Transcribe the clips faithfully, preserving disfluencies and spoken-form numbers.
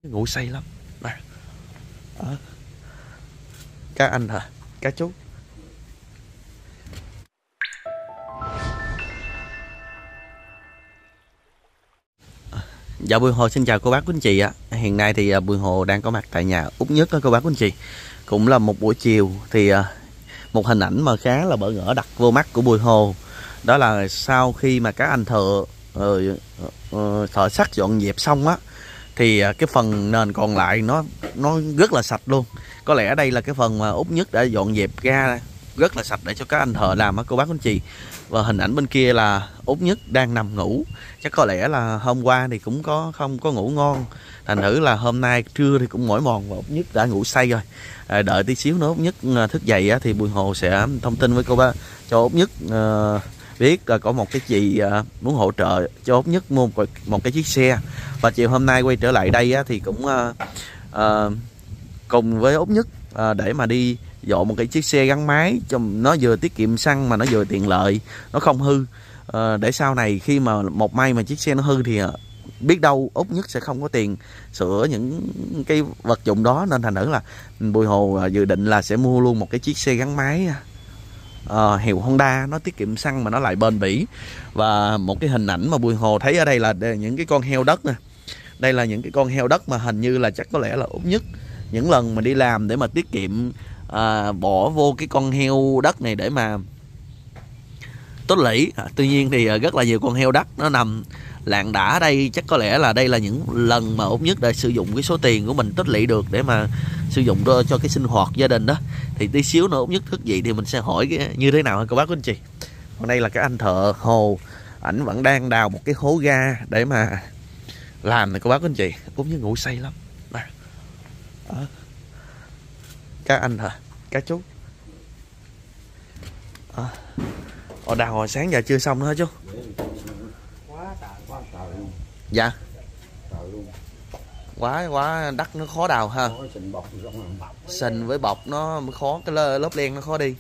Ngủ say lắm à. À. Các anh hả? Các chú. Dạ Bùi Hồ xin chào cô bác quý anh chị ạ. Hiện nay thì Bùi Hồ đang có mặt tại nhà Út Nhất đó cô bác quý anh chị. Cũng là một buổi chiều thì một hình ảnh mà khá là bỡ ngỡ đặt vô mắt của Bùi Hồ. Đó là sau khi mà các anh thợ uh, uh, thợ sắt dọn dẹp xong á, thì cái phần nền còn lại nó nó rất là sạch luôn. Có lẽ đây là cái phần mà Út Nhất đã dọn dẹp ra rất là sạch để cho các anh thợ làm á cô bác anh chị. Và hình ảnh bên kia là Út Nhất đang nằm ngủ. Chắc có lẽ là hôm qua thì cũng có không có ngủ ngon, thành thử là hôm nay trưa thì cũng mỏi mòn và Út Nhất đã ngủ say rồi. À, đợi tí xíu nữa Út Nhất thức dậy á, thì Bùi Hồ sẽ thông tin với cô bác cho Út Nhất uh, biết là có một cái chị uh, muốn hỗ trợ cho Út Nhất mua một, một cái chiếc xe. Và chiều hôm nay quay trở lại đây á, thì cũng uh, uh, cùng với Út Nhất uh, để mà đi dọn một cái chiếc xe gắn máy cho nó vừa tiết kiệm xăng mà nó vừa tiện lợi, nó không hư. Uh, để sau này khi mà một may mà chiếc xe nó hư thì uh, biết đâu Út Nhất sẽ không có tiền sửa những cái vật dụng đó, nên thành thử là Bùi Hồ uh, dự định là sẽ mua luôn một cái chiếc xe gắn máy uh, hiệu Honda, nó tiết kiệm xăng mà nó lại bền bỉ. Và một cái hình ảnh mà Bùi Hồ thấy ở đây là những cái con heo đất nè. Đây là những cái con heo đất mà hình như là chắc có lẽ là Út Nhất những lần mà đi làm để mà tiết kiệm à, bỏ vô cái con heo đất này để mà tốt lĩ. À, tuy nhiên thì rất là nhiều con heo đất nó nằm lạng đả ở đây. Chắc có lẽ là đây là những lần mà Út Nhất đã sử dụng cái số tiền của mình tích lũy được để mà sử dụng cho, cho cái sinh hoạt gia đình đó. Thì tí xíu nữa Út Nhất thức dậy thì mình sẽ hỏi cái, như thế nào hả cô bác quý anh chị. Còn đây là cái anh thợ Hồ, ảnh vẫn đang đào một cái hố ga để mà làm này cô bác quý anh chị. Út Nhất ngủ say lắm à. À. Các anh hả? Các chú. À. Ồ, đào hồi sáng giờ chưa xong nữa hả chú? Dạ. Quá quá đất nó khó đào ha. Sình với bọc nó khó, cái lớp đen nó khó đi.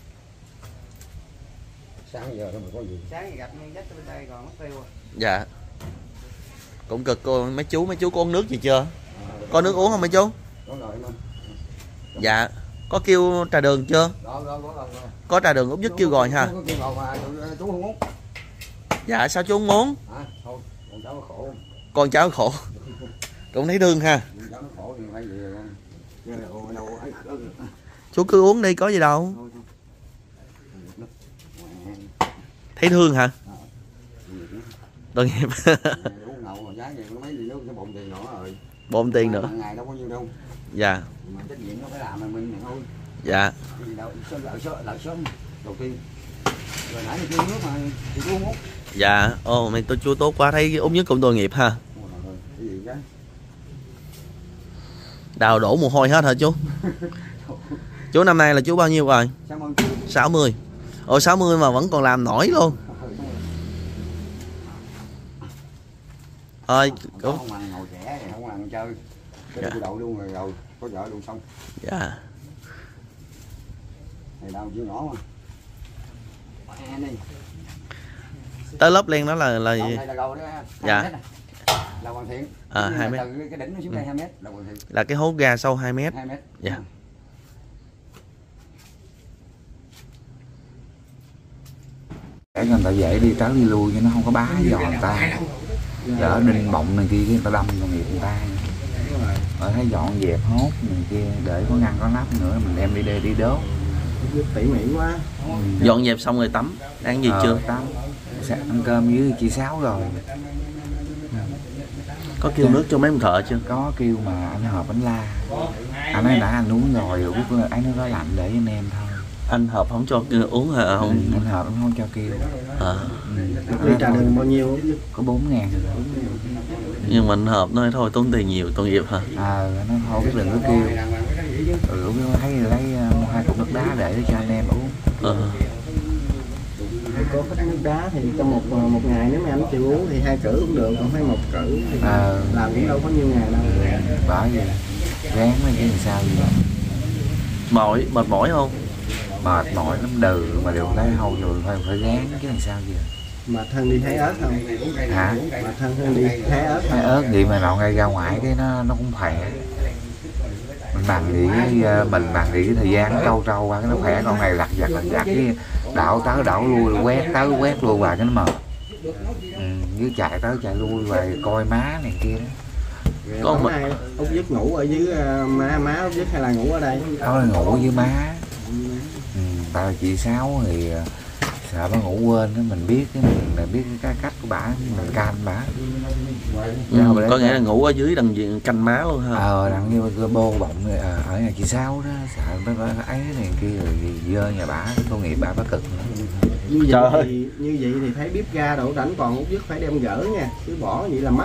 Sáng giờ nó có gì? Sáng thì gặp nguyên dắt bên đây còn mất tiêu à. Dạ. Cũng cực cô, mấy chú mấy chú có uống nước gì chưa? À, có nước uống không mấy chú? Có rồi mà. Dạ. Có kêu trà đường chưa? Đó, đó, đó, đó. Có trà đường Út Nhất kêu rồi ha. Có kêu rồi mà chú không uống. Dạ sao chú không uống? À, thôi, con cháu nó khổ. Con cháu khổ. Cũng thấy thương ha. Con cháu nó khổ thì phải về con. Chú cứ uống đi, có gì đâu. Thấy thương hả? Tội nghiệp. Uống ngầu mà giá gì có mấy gì nó bộn tiền nữa rồi. Bộn tiền nữa. Ngày đâu có nhiêu đâu. Dạ. Mà trách nhiệm nó phải làm mà mình thôi. Dạ. Gì đâu, lợi sớm, lợi sớm đầu tiên. Rồi nãy thì kêu nước mà thì chú uống. Dạ. Ồ, mày tôi chú tốt quá, thấy Út Nhất cũng tội nghiệp ha. Cái gì chứ? Đào đổ mồ hôi hết hả chú? Chú năm nay là chú bao nhiêu rồi? sáu mươi. Ồ sáu mươi mà vẫn còn làm nổi luôn. Thôi, cũng không ăn ngồi trẻ thì không ăn chơi. Cái dạ. Đậu luôn rồi rồi, có vợ luôn xong. Dạ. Này đâu chưa nhỏ mà. Tới lớp len đó là là gì? Đây là gầu đó. Dạ. Là hoàn thiện. À hai mét. Từ cái đỉnh nó xuống đây hai mét là hoàn thiện. Là cái hố ga sâu hai mét. hai mét. Dạ. Để cho người ta dễ đi tới đi lui cho nó không có bá dọn người ta. Lỡ đinh bọng này kia người ta đâm vào nghiệp người ta. Ở thấy dọn dẹp hốt này kia để có ngăn có nắp nữa mình đem đi đi đi đốt. Tỉ mỉ quá. Ừ. Dọn dẹp xong rồi tắm. Ăn gì ờ, chưa? Tắm. Ăn cơm với chị Sáu rồi. Có kêu nước cho mấy ông thợ chưa? Có kêu mà anh Hợp anh la. Anh ấy đã ăn uống rồi, rồi biết là anh nó có lạnh để anh em thôi. Anh Hợp không cho uống hả? Không. Ừ, anh Hợp anh không cho kêu. À. Ừ. Trà đường bao nhiêu? Có bốn ngàn rồi. Nhưng mà anh Hợp nói thôi tốn tiền nhiều, tội nghiệp hả? À, nó thôi biết đừng có kêu. Ừ, lúc đó thấy lấy uh, hai cục nước đá để cho anh em uống. Ờ. Có khách nước đá thì trong một một ngày nếu mà anh chịu uống thì hai cử cũng được, còn phải một cử thì à, làm cũng đâu có nhiêu ngày đâu. Bởi vậy ráng mấy cái làm sao gì vậy? Mỏi, mệt mỏi không? Mệt mỏi lắm, đừ mà đều thấy hâu rồi phải phải ráng chứ làm sao giờ. Mà thân đi thái ớt không? Hả? Mà thân thân đi thái ớt Thái ớt gì mà nào ngay ra ngoài cái nó nó cũng khỏe. Mình bằng gì với mình bằng gì cái thời gian nó trâu trâu qua cái nó khỏe, con này lặt vặt lặt vặt cái đảo tới đảo lui quét tới quét lui hoài cái nó mệt. Ừ, với chạy tới chạy lui hoài coi má này kia đó. Có một ai Út Dứt ngủ ở dưới uh, má má Út Dứt hay là ngủ ở đây? Đó là ngủ với má. Ừ, tại là chị Sáu thì sợ bà ngủ quên đó, mình biết cái mình biết cái cách của bả, mình canh bả. Ừ, có nghĩa là ngủ ở dưới đằng canh má luôn ha. Ờ đằng như bô bọng ở nhà chị Sáu đó, sợ nó ấy này kia rồi dơ nhà bả, công nghiệp bả bả cực nữa. Như vậy thì như vậy thì thấy bếp ga đổ rảnh còn Út Dứt phải đem gỡ nha, chứ bỏ vậy là mắc.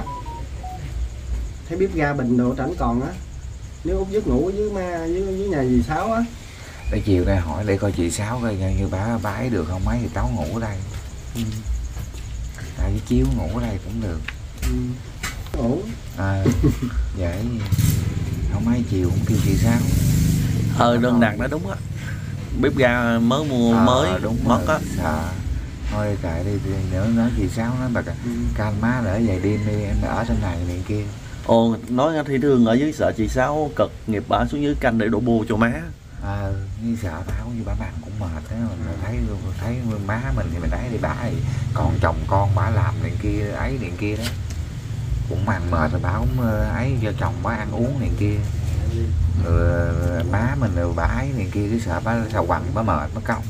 Thấy bếp ga bình đồ rảnh còn á. Nếu Út Dứt ngủ ở dưới ma dưới dưới nhà dì Sáu á. Để chiều nay hỏi để coi chị Sáu coi như bả bả ấy được không mấy thì cháu ngủ ở đây. Ừ. À, với chiếu ngủ ở đây cũng được. Ừ. Ổn. À, vậy không mấy chiều cũng kêu chị Sáu. Ờ đơn đặt đó đúng á. Bếp ga mới mua à, mới đúng mất á. Sợ. Thôi kệ đi, đi nữa nói chị Sáu nói bà ừ. Canh má để về đêm đi em ở trên này này kia. Ồ nói thì thương ở dưới sợ chị Sáu cực nghiệp bả xuống dưới canh để đổ bô cho má. À, như sợ tháo như bả bằng cũng mệt thế mình thấy thấy má mình thì mình thấy đi bả thì con chồng con bả làm này kia ấy này kia đó cũng ăn mệt rồi bả cũng ấy cho chồng bả ăn uống này kia rồi má mình rồi bả ấy này kia cái sợ bả sầu quằn bả mệt bả cong.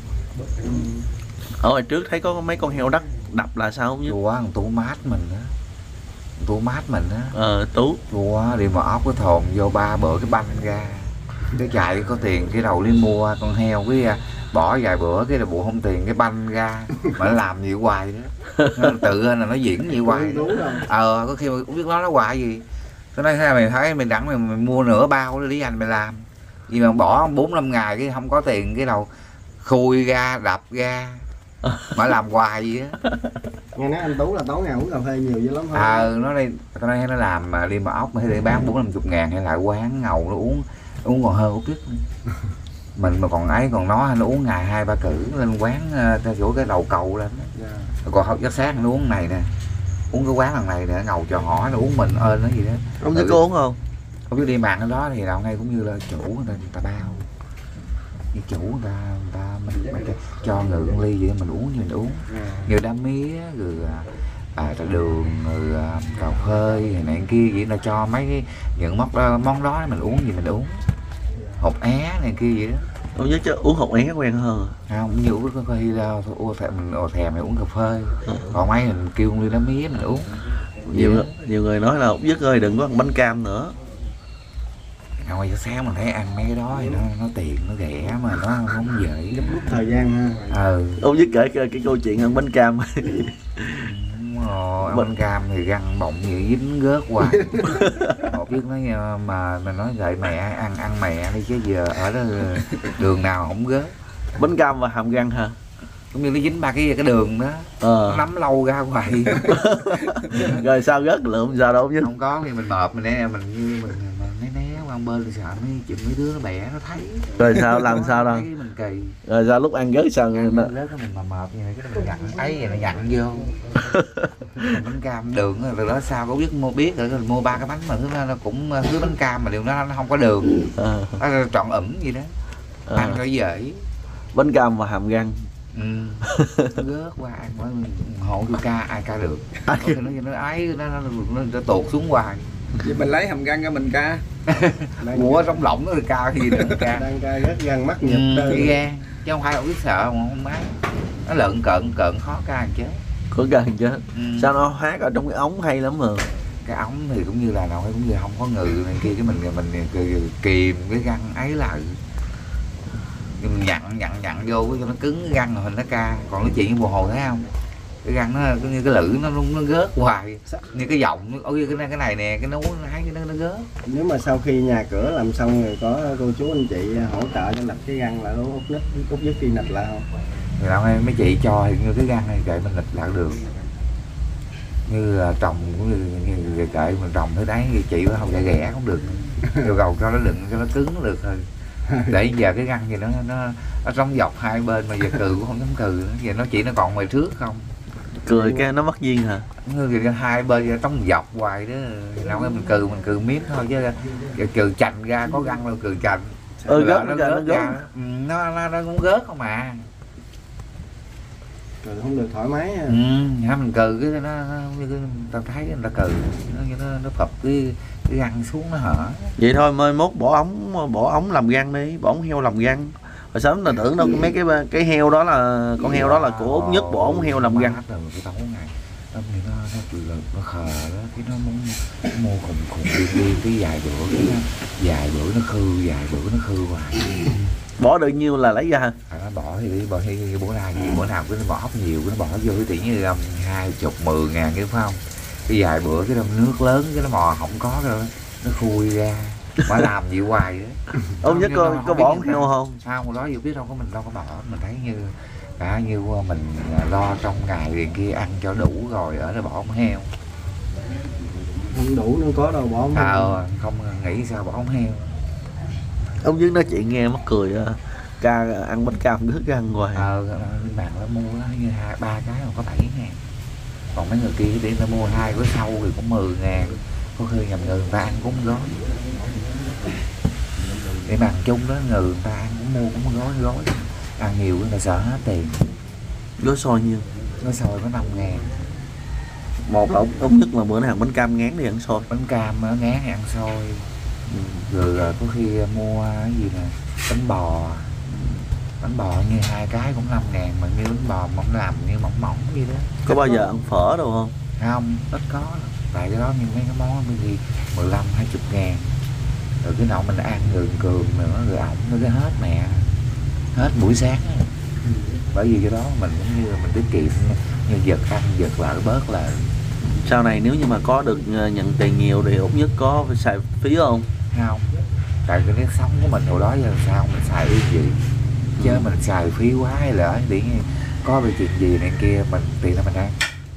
Ở ngoài trước thấy có mấy con heo đất đập là sao không chứ? Chùa thằng Tú mát mình á, Tú mát mình á. Ờ Tú. Chùa đi mà ốc cái thồn vô ba bữa cái banh ra. Cái chạy có tiền cái đầu đi mua con heo cái bỏ vài bữa cái là bộ không tiền cái banh ra mà nó làm gì hoài đó. Nó tự là nó diễn gì hoài đó. Ờ có khi mà cũng biết nó nó hoài gì. Tôi nói thế mày thấy mình đặng mày, mày mua nửa bao để đi anh mày làm. Vì mà bỏ bốn năm ngày cái không có tiền cái đầu khui ra đập ra mà làm hoài gì á. Nghe nói anh Tú là tối ngày uống cà phê nhiều dữ lắm thôi. Ờ nó đây tôi nói nó làm mà đi mà ốc mà để bán bốn năm chục ngàn hay lại quán ngầu nó uống uống còn hơn Út Dứt. Mình mà còn ấy còn nó nó uống ngày hai ba cử lên quán theo chỗ cái đầu cầu lên yeah. Còn không giấc sáng nó uống này nè, uống cái quán lần này nè ngầu cho hỏi nó uống mình ơn nó gì đó. Ông Dứt có uống không? Ông Dứt đi mạng cái đó thì nào ngay cũng như là chủ người ta, người ta bao như chủ người ta, người ta mình, mình cho ngự ly vậy mình uống như mình uống yeah. Như đá mía rồi à, trà đường rồi à, cà phê này kia vậy là cho mấy cái những món đó, món đó mình uống gì mình uống hột é này kia vậy đó. Ông Dứt chứ uống hột é quen hơn. Không như uống có khi đâu thôi thèm mình ồ thèm mình uống cà phê ừ. Còn mấy mình kêu ly đá mía mình uống nhiều người, nhiều người nói là Út Dứt ơi đừng có ăn bánh cam nữa. Ngoài sáng mình thấy ăn mấy cái đó thì nó nó tiền nó rẻ mà nó không dễ lúc thời gian ha. Ừ. Ông Dứt kể cái, cái câu chuyện ăn bánh cam. Ồ, ăn bánh cam thì găng bọng gì dính gớt hoài. Một biết nói mà mình nói vậy mẹ ăn ăn mẹ đi chứ giờ ở đó đường nào không gớt. Bánh cam và hàm răng hả? Cũng như nó dính ba cái cái đường đó ờ. Nó nắm lâu ra hoài. Rồi sao gớt lượm sao đâu chứ? Không có thì mình mợp mình nè mình như mình né né qua bên thì sợ mấy chụp mấy đứa nó bẻ nó thấy. Rồi sao làm sao đâu? Mình kỳ. Rồi sao lúc ăn gớt sao ăn nó... gớt mình mà mợp như vậy cái mình dặn ấy vậy nó dặn vô. Bánh cam đường từ đó sao có biết mua biết rồi mua ba cái bánh mà thứ nó cũng thứ bánh cam mà điều nó, nó không có đường. Ờ. Nó trọn ẩm gì đó. Ờ. Ăn nó dễ. Bánh cam và hàm răng. Ừ. Gớt qua ăn hộ tôi ca ai ca được. Nó nó ấy nó nó, nó, nó tuột xuống hoài. Vậy mình lấy hàm răng ra mình ca. Mua trong lỏng nó ca cái gì nữa ca. Đang ca rất gan mắt nhịp ừ, cái gan chứ không phải là biết sợ mà không má. Nó lợn cợn cợn khó ca làm chết. Khó ca làm chết. Ừ. Sao nó hát ở trong cái ống hay lắm mà. Cái ống thì cũng như là nào cũng như không có ngừ này kia cái mình mình kìm cái răng ấy lại. Nhưng mình dặn dặn dặn vô cho nó cứng cái răng rồi nó ca. Còn cái chuyện bồ hồ thấy không, cái răng nó như cái lưỡi nó nó gớt hoài như cái giọng ở cái cái này nè cái nú nó thấy nó nó gớt. Nếu mà sau khi nhà cửa làm xong rồi có cô chú anh chị hỗ trợ cho nạch cái răng là Út Dứt Út Dứt đi nạch lại không? Thì đâu mấy chị cho thì như cái răng này kệ mình nạch lại được. Như là trồng cũng như, như kệ mình trồng thế đấy chị nó không chạy ghẻ không được. Yêu cầu cho nó đừng cho nó cứng nó được thôi. Để giờ cái răng gì nó nó nó sống dọc hai bên mà giờ cừ cũng không dám cừ nữa. Giờ nó chỉ nó còn ngoài trước không Cười cái nó mất duyên hả? Người hai bên tông dọc hoài đó, nào mình cừ mình cừ miết thôi chứ cừ chành ra có răng đâu cừ chành. Ừ, gớt nó nó gớt gớt. ra, ừ, nó, nó nó cũng gớt không mà. Cừ không được thoải mái ha. Ừ, hả mình cừ cái nó, nó tao thấy người ta cừ nó nó, nó phập cái cái răng xuống nó hở. Vậy thôi mai mốt bỏ ống bỏ ống làm răng đi, bỏ ống heo làm răng. Hồi sớm là tưởng đâu mấy cái cái heo đó là con heo đó là của Út Nhất, bỏ ống heo làm răng. Rồi cái tấu này nó nó nó, nó khờ đó, cái nó muốn mua khùng khùng đi đi cái vài bữa cái nó vài bữa nó khư vài bữa nó khư hoài. Bỏ được nhiêu là lấy ra. À, nó bỏ thì đi bỏ thì bữa nào bữa nào cứ nó bỏ nhiều cái nó bỏ vô cái tỷ như um, hai chục mười ngàn cái phải không, cái vài bữa cái nước lớn cái nó mò không có rồi nó khui ra mà làm gì hoài đó. Ông Nhất có có bỏ ống heo không? Sao hồi đó giờ biết đâu có mình đâu có bỏ, mình thấy như cả như mình lo trong ngày thì kia ăn cho đủ rồi ở đó bỏ ống heo. Không đủ nữa có đâu bỏ ống heo. À, không nghĩ sao bỏ ống heo. Ông Nhất nói chuyện nghe mắc cười, ca ăn bánh cam rớt ra ăn hoài. Ờ, bên bạn nó mua nó như hai ba cái mà có bảy ngàn, còn mấy người kia thì nó mua hai gói sâu thì cũng mười ngàn, có khi nhầm người người ta ăn cũng gói. Để bằng chung đó người, người ta ăn cũng mua cũng gói gói, ăn nhiều người ta sợ hết tiền. Gói xôi nhiêu? Gói xôi có năm ngàn. Một là ông Nhất là bữa nào bánh cam ngán đi ăn xôi. Bánh cam nó ngán ăn xôi. Ừ. Rồi, rồi có khi mua cái gì nè, bánh bò. Bánh bò như hai cái cũng năm ngàn, mà như bánh bò mỏng làm như mỏng mỏng gì đó. Có bao giờ ăn phở đâu không? Không, ít có. Tại cái đó như mấy cái món cái gì mười lăm hai mươi ngàn. Rồi cái nọ mình ăn cường cường nữa, rồi ổng nó cái hết mẹ. Hết buổi sáng. Ừ. Bởi vì cái đó mình cũng như mình tiết kiệm, như giật ăn giật lại bớt lại. Sau này nếu như mà có được nhận tiền nhiều thì Út Nhất có phải xài phí không? Không. Tại cái nếp sống của mình hồi đó giờ sao mình xài cái gì. Chứ ừ. mình xài phí quá hay lỡ để có việc chuyện gì này kia mình tiền là mình ăn.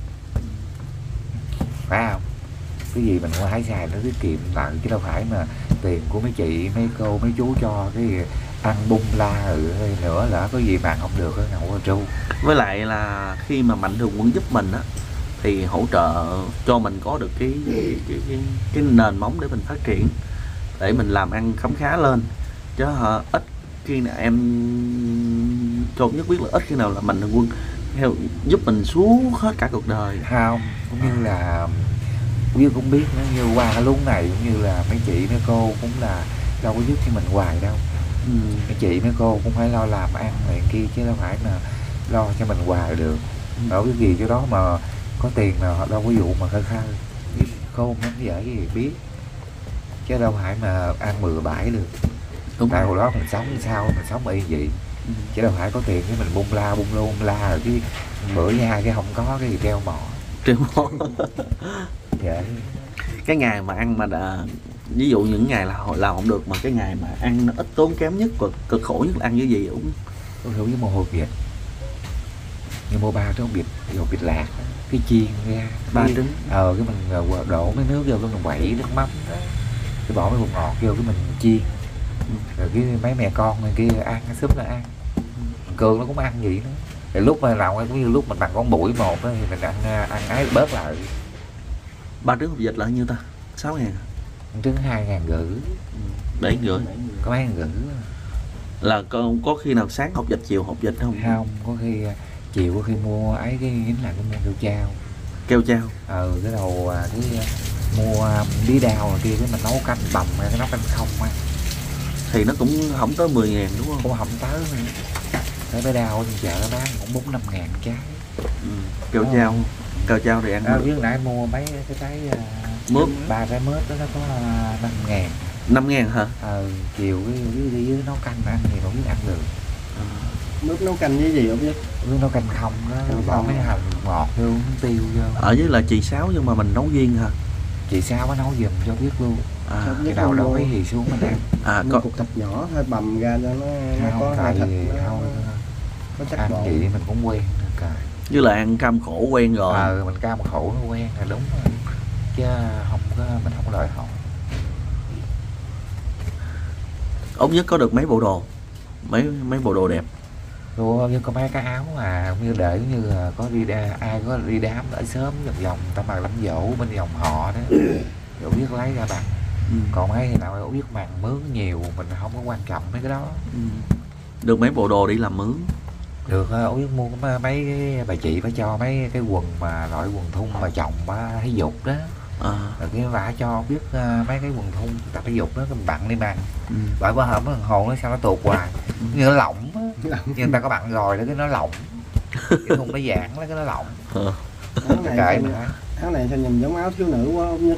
Phải không? Cái gì mình phải xài nó tiết kiệm lại, chứ đâu phải mà tiền của mấy chị, mấy cô, mấy chú cho cái ăn bung la ừ, nữa lỡ có gì bạn không được nó không có tru. Với lại là khi mà Mạnh Thường Quân giúp mình á thì hỗ trợ cho mình có được cái cái, cái, cái, cái nền móng để mình phát triển, để mình làm ăn khấm khá lên. Chứ hả, ít khi nào em cho Nhất biết là ít khi nào là Mạnh Thường Quân theo giúp mình xuống hết cả cuộc đời. Không, cũng như là Như cũng biết nó như qua cái lúc này cũng như là mấy chị mấy cô cũng là đâu có giúp cho mình hoài đâu. Ừ. Mấy chị mấy cô cũng phải lo làm ăn này kia chứ đâu phải mà lo cho mình hoài được. Ừ. Ở cái gì chỗ đó mà có tiền mà họ đâu có vụ mà khơi khai khôn lắm dễ gì biết, chứ đâu phải mà ăn bừa bãi được. Đúng. Tại hồi đó mình sống như sao mình sống y vậy. Ừ. Chứ đâu phải có tiền cái mình bung la bung lô bung la rồi cái bữa nha cái không có cái gì treo mỏ treo mỏ. Dạ. Cái ngày mà ăn mà đã, ví dụ những ngày là hồi làm không được, mà cái ngày mà ăn nó ít tốn kém nhất và cực khổ nhất là ăn cái gì cũng tôi hiểu với một hộp vịt, như mua ba cái hộp vịt, hộp vịt lạc cái chiên ra ba trứng, ờ cái mình đổ mấy nước vô cái mình quậy nước mắm đó, cái bỏ mấy bột ngọt vô cái mình chiên. Ừ. Rồi cái mấy mẹ con này kia ăn súp là ăn. Ừ. Cường nó cũng ăn vậy nữa. Thì lúc mà làm cũng như lúc mình bằng con bụi một đó, thì mình ăn ăn ái bớt lại. Ba trứng hộp vịt là nhiêu ta? Sáu ngàn. Trứng hai ngàn rưỡi. Bảy rưỡi. Có mấy ngàn rưỡi. Là có, có khi nào sáng hộp vịt chiều hộp vịt không? Không, có khi chiều có khi mua ấy cái chính là cái mua keo chao. Keo chao. Ờ cái đầu cái mua bí đao rồi kia cái mình nấu canh bầm ra cái nấu canh không ăn. Thì nó cũng không tới mười ngàn đúng không? Cũng không tới. Cái bí đao trên chợ nó bán cũng bốn năm ngàn trái. Ừ. Keo oh. chao. Keo chao thì ăn. À, với nãy mua mấy cái trái mướp, ba trái mướp đó nó có năm ngàn. Năm ngàn hả? Ờ chiều cái dưới đi dưới nấu canh ăn thì không biết ăn được. À. Nước nấu canh với gì không biết? Nước nấu canh không đó, bỏ mấy hành ngọt vô, tiêu vô. Ở dưới là chị Sáu nhưng mà mình nấu riêng hả? Chị Sáu có nấu giùm cho biết luôn. À, cái nào đâu mấy gì xuống mình ăn. À có cục thịt nhỏ thôi bầm ra cho nó nó không, có tại thịt nó, không, có chắc ăn bột. chị mình cũng quen cả. Với lại ăn cam khổ quen rồi. Ờ mình cam khổ nó quen là đúng rồi. Chứ không có mình không có đòi hỏi. Út Nhất có được mấy bộ đồ, mấy mấy bộ đồ đẹp. Ủa, như có mấy cái áo mà như để như là có đi đa, ai có đi đám ở sớm vòng vòng ta mặc lắm dỗ bên dòng họ đó Út biết lấy ra bằng. Ừ. Còn mấy thì nào Út biết màn mướn nhiều mình không có quan trọng mấy cái đó. Ừ. Được mấy bộ đồ đi làm mướn. Được Út biết mua mấy cái bà chị phải cho mấy cái quần mà loại quần thun mà chồng á thể dục đó. À. Rồi cái vả cho biết uh, mấy cái quần thun tập thể dục đó cái bặn đi mang. Ừ. Bởi bữa hổm thằng Hồ nó sao nó tuột hoài. Như nó lỏng á. Nhưng người ta có bặn rồi đó cái nó lỏng. Cái thun nó giãn đó cái nó lỏng. Ờ. Áo này, Kệ sao, áo này sao nhìn giống áo thiếu nữ quá không nhá.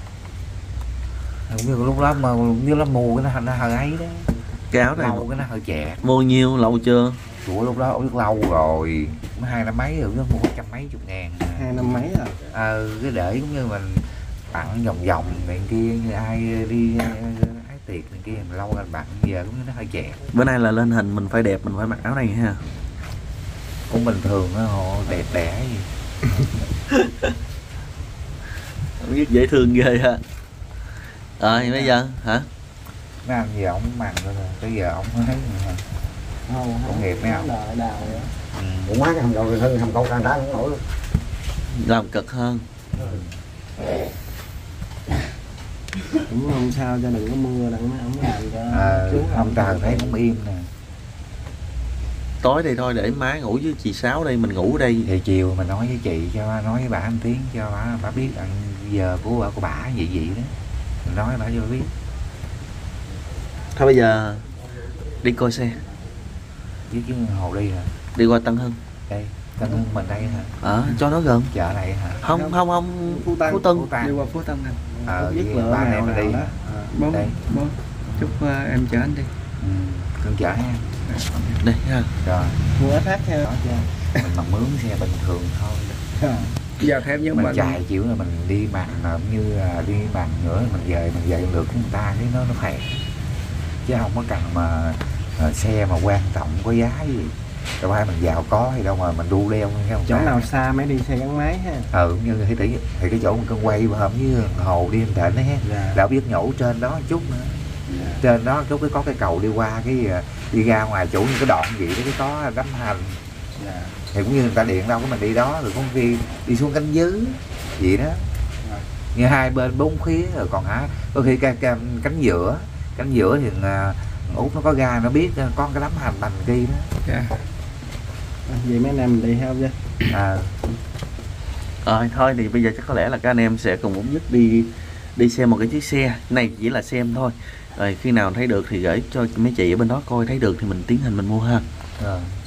Không như lúc đó mà như nó mù cái nó nó hơi ấy đó. Cái áo này Lâu cái nó hơi trẻ. mua nhiêu lâu chưa? Ủa lúc đó biết lâu rồi. Nó hai năm mấy rồi nó mua trăm mấy chục ngàn. Hai năm mấy rồi. Ờ cái để cũng như mình bặn vòng vòng này kia như ai đi ái tiệc này kia mà lâu rồi bặn giờ cũng như nó hơi trẻ. Bữa nay là lên hình mình phải đẹp, mình phải mặc áo này ha. Cũng bình thường đó họ đẹp đẽ gì. Không biết dễ thương ghê ha. Rồi bây giờ hả? Mấy anh giờ ổng mặn rồi tới giờ ổng thấy mà. Không, Công nghiệp mấy ông. đào đào vậy. Ừ. Cũng má cái hầm đầu hơn hầm câu càng đá cũng nổi luôn. Làm cực hơn. Cũng không sao cho đừng có mưa đừng có ổng làm cho À, chú ông trời thấy cũng im nè. Tối đây thôi để má ngủ với chị Sáu đây, mình ngủ ở đây. Thì chiều mình nói với chị cho nói với bà anh tiếng cho bà, bà biết ăn giờ của bà của bà vậy vậy đó. Mình nói bà cho bà biết. Thôi bây giờ đi coi xe, Chứ chứ Hồ đi hả? đi qua Tân Hưng. Đây, Tân Hưng mình đây hả? Ở à, cho nó gần. Chợ này hả? Không không không. Phú Tân. Phú Tân. Phú Tân. Đi qua Phú Tân anh. Ờ, Dứt với lửa ba anh nào em mình nào đi. đó. Bố, Đây. bố, chúc uh, em chở anh đi. Ừ, con chở ha. Đây ha. Rồi, Mua ét hát theo. đó chứ. Mình mà mướn xe bình thường thôi. Giờ thêm với Mình mình. chạy chịu là mình đi mặn là như là đi mặn nữa mình về mình về được của người ta thấy nó nó khỏe. Chứ không có cần mà uh, xe mà quan trọng có giá gì. Đâu phải mình giàu có hay đâu mà mình đu đeo nghe Chỗ nào xa mới đi xe gắn máy ha. Ừ như thì, thì, thì cái chỗ mình cân quay mà hôm với Hồ đi em tỉnh đấy Dạ. đã biết nhổ trên đó chút nữa. Dạ. Trên đó chút cái có cái cầu đi qua cái đi ra ngoài chỗ như cái đoạn gì đó cái có đấm hành. Dạ. Thì cũng như người ta điện đâu có mình đi đó rồi có khi đi xuống cánh dứ gì đó. Dạ. Như hai bên bốn phía rồi còn hả có khi cái, cái cánh giữa cánh giữa thì uh, Út nó có ga nó biết uh, con cái đấm hành bành kia đó. Dạ. À, vậy mấy anh em mình đi theo chứ. À, Rồi thôi thì bây giờ chắc có lẽ là các anh em sẽ cùng Út Nhất đi đi xem một cái chiếc xe. Cái này chỉ là xem thôi. Rồi khi nào thấy được thì gửi cho mấy chị ở bên đó coi, thấy được thì mình tiến hành mình mua ha. rồi.